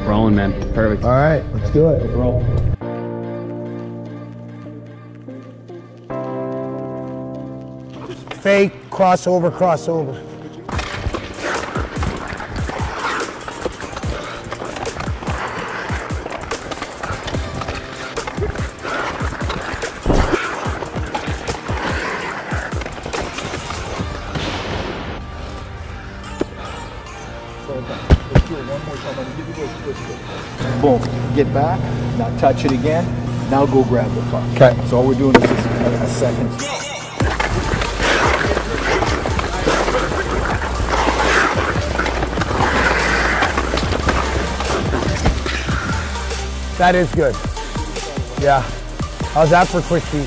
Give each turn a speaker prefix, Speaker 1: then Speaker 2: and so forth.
Speaker 1: Rolling, man. Perfect.
Speaker 2: All right, let's do it.
Speaker 1: Let's roll.
Speaker 2: Fake, crossover, crossover.
Speaker 3: Let's do it one more time. I'm gonna give you those twists. Boom. Get back. Now touch it again. Now go grab the puck.
Speaker 2: Okay.
Speaker 3: So all we're doing is just a second.
Speaker 2: That is good. Yeah. How's that for quick feet?